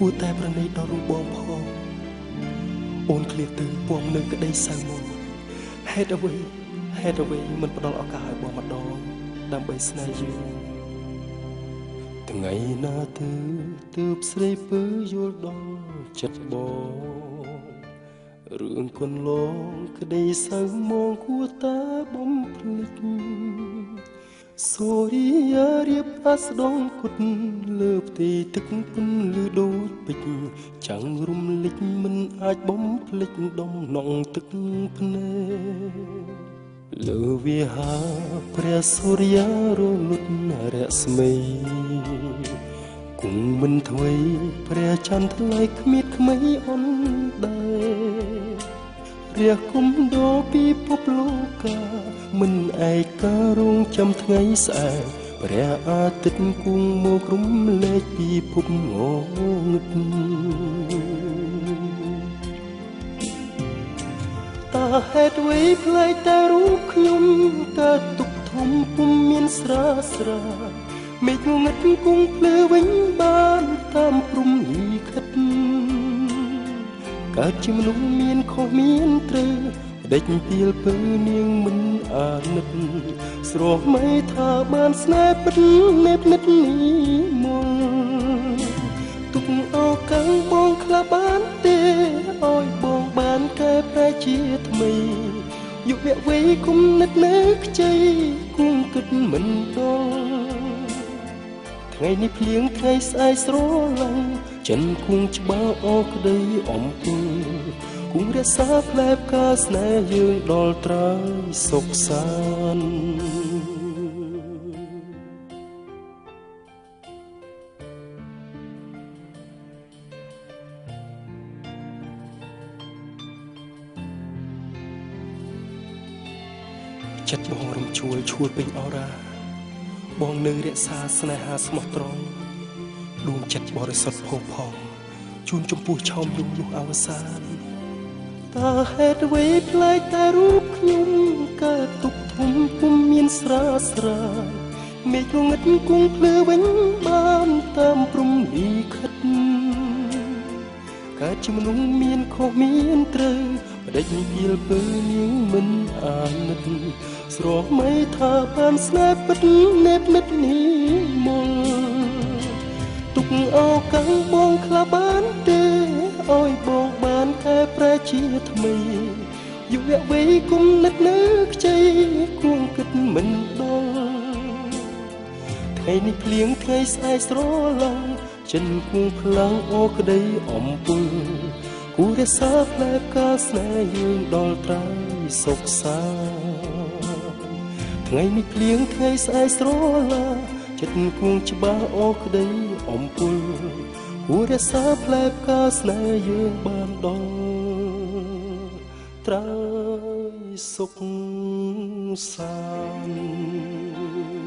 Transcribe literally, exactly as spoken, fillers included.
ួរតែប្រណីដល់រូបបងផងអូនឃ្លាតទៅពំនៅក្តីសៅមកហេតុអ្វីហេតុអ្វីមិនផ្ដល់ឱកាសឲ្យបងម្ដងដើម្បីស្នេហ៍យើងថ្ងៃណាទៅទើបស្រីពើយល់ដល់ចិត្តបងរឿងកន្លងក្តីសៅមកគួរតែបំភ្លេចសូរិយារៀបអាស្ដងគុតលើផ្ទៃទឹកពន្លឺដូចពេជ្រចាំងរំលេចមិនអាចបំភ្លេចដំណងទឹកភ្នែកលើវិហារព្រះសូរិយារលត់រស្មីគង់មិនថ្មីព្រះចន្ទថ្លៃគ្មានក្មៃអនដែររះគុំដោពិភពលោកាមិនឯការរងចាំថ្ងៃស្អែកព្រះអាទិត្យគង់មករំលែកពិភពងងឹតតើហេតុអ្វីផ្លែកតែរូបខ្ញុំតើទុកធំពុំមានស្រាស្រាមេឃងងឹតគង់ភ្លឺវិញបានតាមព្រំលីខិតកើតជាមនុស្សមានខុសមានត្រូវដេចពីលពើនាងមិនអាណិតស្រស់មិនថាបានស្នេហ៍ពិតនេបនិតនេះមកទុកអោកាំងបងខ្លះបានទេឲ្យបងបានកែប្រែជាថ្មីយុវវ័យគុំនិតនៅខ្ចីគង់គិតមិនដល់ថ្ងៃនេះភ្លៀងថ្ងៃស្អែកស្រឡាញ់ចិនគង់ច្បាស់អរក្តីអំពើគង់រក្សាផ្លែផ្កាស្នេហ៍យើងដល់ត្រើយសុខសាន្តចិត្តបងរំជួលឈួលពេញអរ៉ាបងនៅរក្សាស្នេហាស្មោះត្រង់ដួងចិត្តបរិសុទ្ធផូរផង់ជូនចំពោះឆោមយំយុះអវសានតើហេតុអ្វីផ្លែកតែរូបខ្ញុំកើតទុកធំពុំមានស្រាស្រាមេឃងងឹតគង់ភ្លឺវិញបានតាមព្រំលីខិតកើតជាមនុស្សមានខុសមានត្រូវបដិញពីលពើនាងមិនអាណិតស្រស់មិនថាបានស្នេហ៍ពិតនេបនិតនេះមកទុកអោកាំងបងខ្លះបានទេឲ្យបងបានកែប្រែជាថ្មីយុវវ័យគុំនិតនៅខ្ចីគួងគិតមិនដល់ថ្ងៃនេះភ្លៀងថ្ងៃស្អែកស្រឡាញ់ចិនគង់ខ្លាំងអូក្តីអំពើគូរសាផ្លែផ្កាស្នេហ៍យើងដល់ត្រើយសុខសាន្តថ្ងៃនេះភ្លៀងថ្ងៃស្អែកស្រឡាញ់ចិត្តគង់ច្បាស់អូក្តីអំពើគូរសាផ្លែផ្កាស្នេហ៍យើងបានដល់ត្រើយសុខសាន្ត